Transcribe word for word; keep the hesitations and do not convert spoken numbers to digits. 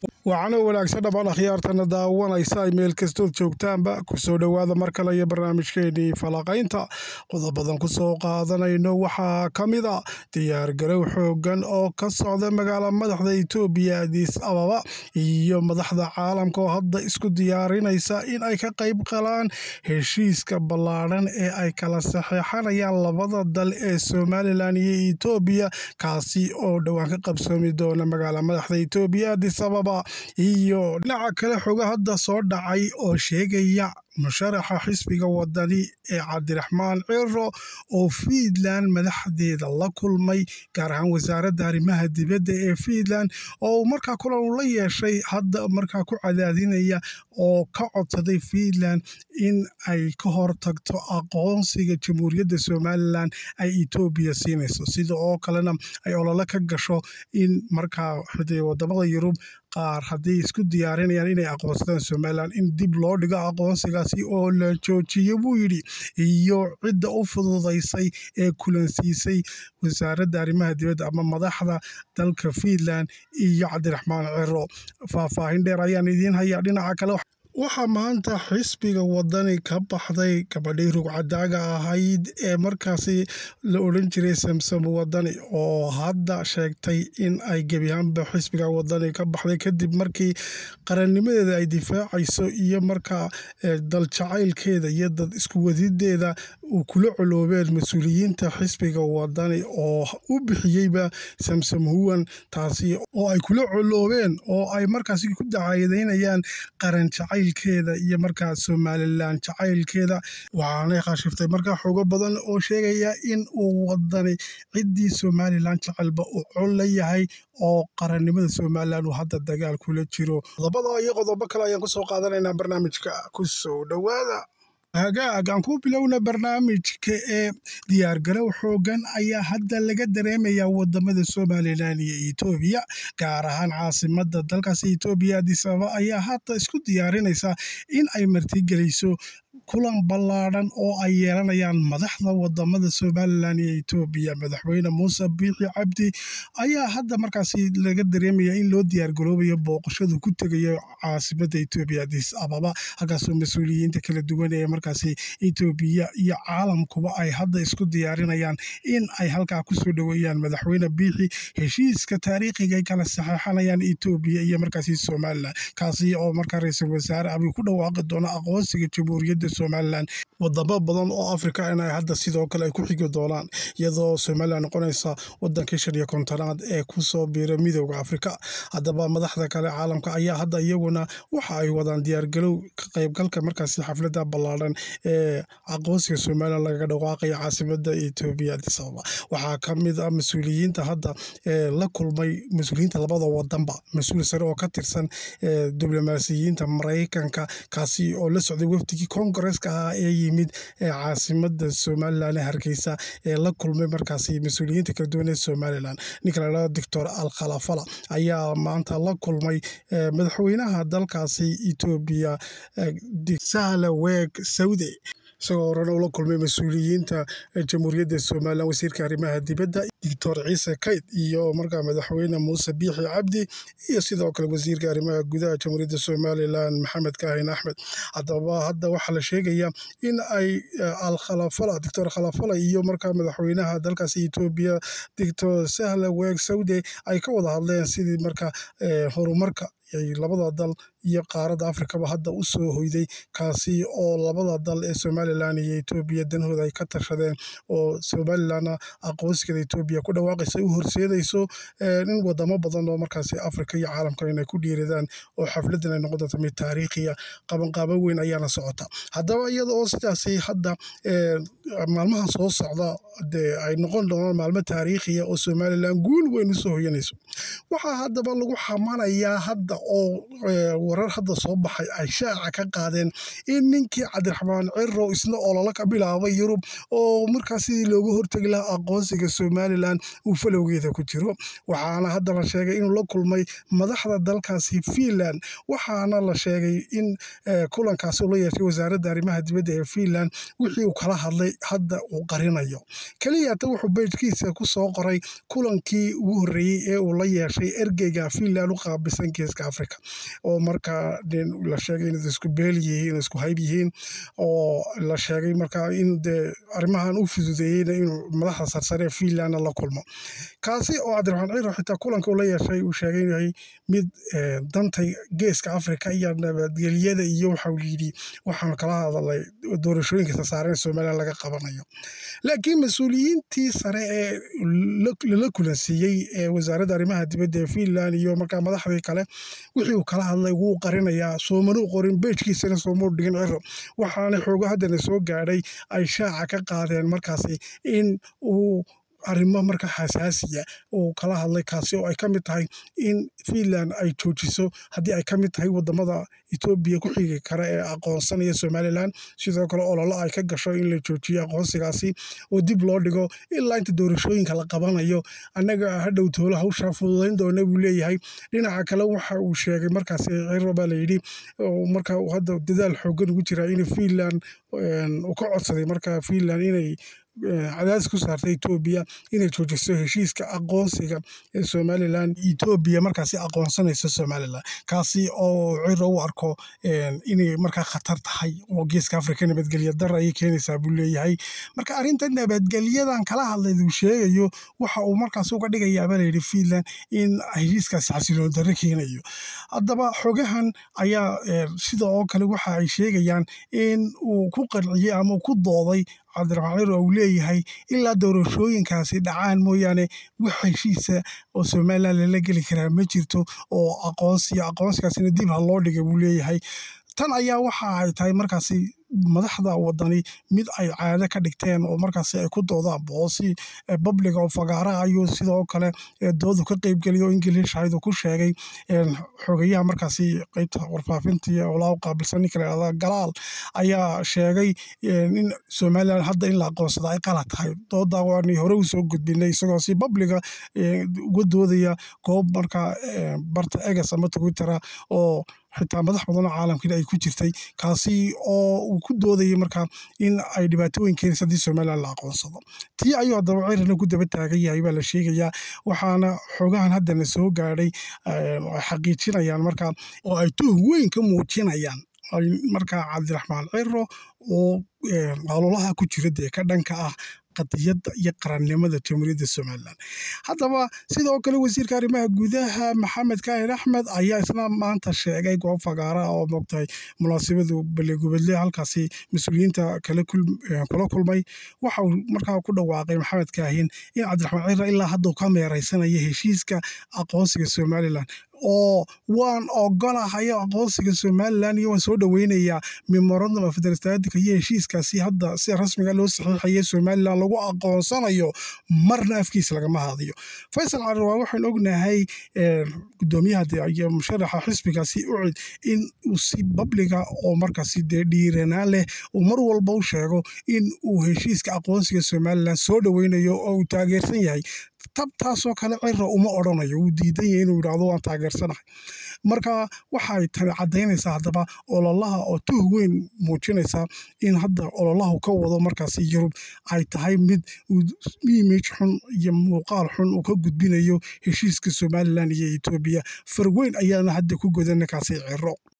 waxaana wanaagsan dhammaan akhyaartana daawanaysa ay meel kastood joogtaanba kusoo dhowaada mar kale iyo barnaamijkeenii falaqaynta qodobadan kusoo qaadanayno waxaa ka mid a diyaargarow xoogan oo ka socda magaala madaxda Itoobiya Addis Ababa iyo madaxda caalamka oo hadda isku diyaarinaysa in ay ka qayb galaan heshiiska ballaaran ee ay kala saxeexanayaan labada dal ee Somaliland iyo Itoobiya kaasi oo dhowaan ka qabsoomi doona magaala madaxda Itoobiya Addis Ababa iyo dhinaca kale xoga hadda soo dhacay oo sheegaya musharaxa xisbiga wadani ee Cabdiraxmaan Ciro oo Fiidland madaxdeeda la kulmay gaar ahaan wasaaradda arrimaha dibadda ee Fiidland oo markaa kulan la yeeshay hadda markaa ku cadaadinaya oo ka codsaday Fiidland in ay ka hortagto aqoonsiga jamhuuriyadda Somaliland ay Itoobiya siinayso sida oo kalena ay olole ka gasho in markaa wadamada Yurub qaar haddii isku diyaarinayaan inay aqoonsadaan Somaliland in dib loo dhigo aqoonsigaasi oo la joojiyo buu yidhi iyo cidda u fududaysay ee kulansiisay wasaaradda arrimaha dibadda ama madaxda dalka Fiidland iyo Cabdiraxmaan Ciro faahfaahin dheer ayaan idiin hayaa dhinaca kale waxaa maanta xisbiga wadani ka baxday gabadhii rugcadaaga ahayd ee markaasi la odhan jiray Samsam Wadani oo hadda sheegtay in ay gebi ahaanba xisbiga wadani ka baxday kadib markii qarannimadeeda ay difaacayso iyo markaa dal jacaylkeeda iyo dad isku wadideeda uu kula coloobeen mas-uuliyiinta xisbiga wadani oo u bixiyeyba Samsam Huwan taasi oo ay kula coloobeen oo ay markaasi ku dacayadeynayaan qaran jacayl keeda iyo markaa Somaliland jacaylkeeda waxaanay khashiftay markaa xogo badan oo sheegaya in uu wadani ciddii Somaliland jacaylba uu col la yahay oo qarannimada Somaliland uu hadda dagaal kula jiro qodobada iyo qodobo kale ayaan kusoo qaadanaynaa barnaamijka kusoo dhowaada hagaag aan ku bilowna barnaamijka ee diyaargarow xoogan ayaa hadda laga dareemayaa wadamada Somaliland iyo Itoobiya gaar ahaan caasimadda dalkaasi Itoobiya Addis Ababa ayaa hadda isku diyaarinaysa in ay martigelayso kulan ballaaran oo ay yeelanayaan madaxda wadamada Somaliland iyo Itoobiya madaxweyne Muuse Biixi Cabdi ayaa hadda markaasi laga dareemayaa in loo diyaargaroobayo booqashada ku tagayo caasimadda Itoobiya Addis Ababa halkaasoo mas-uuliyiinta kala duwan ee markaasi Itoobiya iyo caalamkuba ay hadda isku diyaarinayaan in ay halkaa kusoo dhoweeyaan madaxweyne Biixi heshiiska taariikhiga ay kala saxeexanayaan Itoobiya iyo markaasi Somaliland kaasi oo markaa ra'iisul wasaare Abiy ku dhawaaqi doona aqoonsiga jamhuuriyadda Somaliland wadamo badan oo Afrika ay hadda sidoo kale ay ku xigi doonaan iyadoo Somaliland noqonaysa wadankii shan iyo kontonaad ee ku soo biiray midowga Afrika haddaba madaxda kale caalamka ayaa hadda iyaguna waxa ay wadaan diyaargarow ka qaybgalka markaasi xafladda ballaaran ee aqoonsiga Somaliland laga dhawaaqayo caasimadda Itoobiya Addis Ababa waxaa ka mid ah mas-uuliyiinta hadda ee la kulmay mas-uuliyiinta labada wadanba mas-uul sare oo ka tirsan diblomaasiyiinta Mareykanka kaasi oo la socday wafdigii Congress-ka ah ee yimid caasimadda Somaliland Hargeysa ee la kulmay markaasi mas-uuliyiinta kala duwan ee Somaliland ninka la yiraahdo Doctor Al-Khalafala ayaa maanta la kulmay madaxweynaha dalkaasi Itoobiya Sahle-Work Zewde isagoo horena ula kulmay mas-uuliyiinta jamhuuriyadda Somaliland wasiirka arrimaha dibadda Doctor Ciise Kayd iyo markaa madaxweyne Muuse Biixi Cabdi iyo sidoo kale wasiirka arrimaha gudaha jamhuuriyadda Somaliland Maxamed Kaahin Axmed haddaba hadda waxaa la sheegayaa in ay Al-Khalafala Doctor Khalafala iyo markaa madaxweynaha dalkaasi Itoobiya Doctor Sahle-Work Zewde ay ka wada hadleen sidii markaa horumarka labada dal iyo qaaradda Afrikaba hadda u soo hoyday kaasi oo labada dal ee Somaliland iyo Itoobiya danhooda ay ka tashadeen oo Somaliland aqoonsiga Itoobiya ku dhawaaqaysa u horseedayso in wadamo badan oo markaasi Afrika iyo caalamka inay ku dhiiradaan oo xafladan ay noqoto mid taariikhiya qaban qaabo weyn ayaana socota haddaba iyada oo sidaasi hadda maalmaha soo socda ay noqon doonaan maalmo taariikhiya oo Somaliland guul weyn u soo hoyanayso waxaa haddaba lagu xamanayaa hadda oo warar hadda soo baxay ay shaaca ka qaadeen in ninkii Cabdiraxmaan Ciro isna olole ka bilaabay Yurub oo markaasi looga hortagi lahaa aqoonsiga Somaliland Somaliland uu falowgeeda ku jiro waxaana hadda la sheegay inuu la kulmay madaxda dalkaasi Finland waxaana la sheegay in kulankaas uu la yeeshay wasaaradda arrimaha dibadda ee Finland wixii uu kala hadlay hadda uu qarinayo kaliya ta wuxuu beejkiisa ku soo qoray kulankii ugu horeeyay ee uu la yeeshay ergeyga Finland u qaabilsan Geeska Afrika oo marka la sheegay in isku beel yihiin isku hayb yihiin oo la sheegay marka in arrimahan u fududeeyay inuu madaxda sarsare Finland la kulmo kaasi oo Cabdiraxmaan Ciro xitaa kulanka uu la yeeshay uu sheegay inay mid dantay Geeska Afrika iyo nabadgelyada iyo waxa uu yiri waxaan kala hadalay doorashooyinka saaran Soomaaliya laga qabanayo laakiin mas'uuliyiintii sare ee la kulansiiyay ee wasaaradda arrimaha dibadda ee Finland iyo marka madaxdii kale wixii uu kala hadlay wuu qarinayaa Soomaaliya qorin beejkiisana Soomaaliya dhigin Ciro waxaana xoogo hadda soo gaadhay ay shaaca ka qaadeen markaasi in uu arrimo marka xasaasiya oo kala hadlay kaasi oo ay ka mid tahay in Finland ay joojiso haddii ay ka mid tahay wadamada Ethiopia ku xigay kara ee aqoonsanaya Somaliland sidoo kale olole ay ka gasho in la joojiyo aqoonsigaasi oo dib loo dhigo ilaa inta doorashooyinka la qabanayo annaga hadhow toolo hawsha fududeyn doona buu leeyahay dhinaca kale waxa uu sheegay markaasi Ciro baa la yidhi marka uu hadda dadaal xoogan ugu jira in Finland uu ka codsaday marka Finland inay cadaadis ku saartay Ethiopia inay joojiso heshiiska aqoonsiga ee Somaliland Ethiopia markaasi aqoonsanayso Somaliland kaasi oo Ciro u arko inay marka khatar tahay oo Geeska Afrika nabadgelyo darro ay keenaysaa buu leeyahay marka arrinta nabadgelyadan kala hadlay uu sheegayo waxa uu markaas uga dhigayaa baa yiri Finland in heshiiskaas xasiloon darro keenayo haddaba xogahan ayaa sidoo kale waxa ay sheegayaan in uu ku qanciyay ama ku dooday Cabdiraxmaan Ciro uu leeyahay ilaa doorashooyinkaasi dhacaan mooyaane wax heshiisa oo Somaliland la geli karaa ma jirto oo aqoonsi aqoonsigaasina dib ha loo dhigay buu leeyahay tan ayaa waxa ay tahay markaasi madaxda wadani mid ay caado ka dhigteen oo markaasi ay ku doodaan boosi public oo fagaara ayuu sidoo kale doodu ka qayb galiyo English ayuu ku sheegay xogayaha markaasi qaybta warfaafinta iyo olaa qaabilsan kale galaal ayaa sheegay in Somaliland hadda in la aqoonsado ay qalad tahay dooda waani hore u soo gudbinay isagoo si public uga doodaya goob marka barta egas ama Twitter oo xitaa madax badan oo caalamka ay ku jirtay kaasi oo uu ku doodayay marka in ay dhibaatooyin keenayso hadii Somaliland la aqoonsado tii ayuu hadaba Cirina ku daba taagan yahay baa la sheegayaa waxaana xogahan hadda soo gaadhay xaqiijinayaan marka oo ay tuh weyn ka muujinayaan marka Cabdiraxmaan Ciro oo ololaha ku jira ka dhanka ah qadiyadda iyo qarannimada Jamhuuriyadda Somaliland haddaba sidoo kale wasiirka arrimaha gudaha Maxamed Kaahin Axmed ayaa isna maanta sheegay goob fagaara oo moogtay munaasabadu balagubadle halkaasi mas'uuliyiinta kala kula kulmay waxa uu markaa ku dhawaaqay Maxamed Kaahin in Cabdiraxmaan Ciro ilaa hadda ka meeraysanaya heshiiska aqoonsiga Somaliland oo waan ogolahay aqoonsiga Somaliland iyo waan soo dhaweynayaa memorandum of understanding iyo heshiiskaasi hadda si rasmiga loo saxiixay Somaliland lagu aqoonsanayo marna afkiisa laga mahadiyo Faysal Carro waxaan ognahay gudoomiyaha iyo musharaxa xisbigaasi u cid in uu si public oo markaasi dhiiranaa leh uu mar walba u sheego in uu heshiiska aqoonsiga Somaliland soo dhaweynayo oo uu taageersan yahay tabtaasoo kale Ciro uma oranayo uu diidan yahay inuu yiraahdo waan taageersanahay marka waxay tan cadeynaysaa hadaba ololaha oo tuh weyn muujinaysa in hadda ololaha ka wado markaasi Yurub ay tahay mid image xun iyo muuqaal xun uu ka gudbinayo heshiiska Somaliland iyo Ethiopia farweyn ayaana hadda ku godanay kaasi Ciro